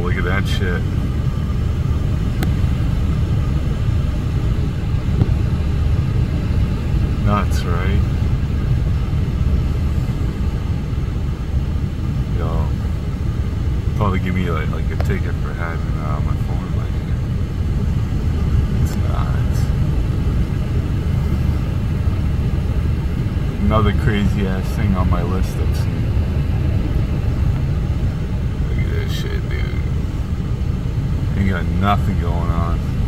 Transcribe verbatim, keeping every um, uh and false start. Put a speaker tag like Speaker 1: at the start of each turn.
Speaker 1: look at that shit. Nuts, right? Yo, probably give me like, like a ticket for having uh, my phone in my hand. It's nuts. Another crazy ass thing on my list I've seen. Look at this shit, dude. Ain't got nothing going on.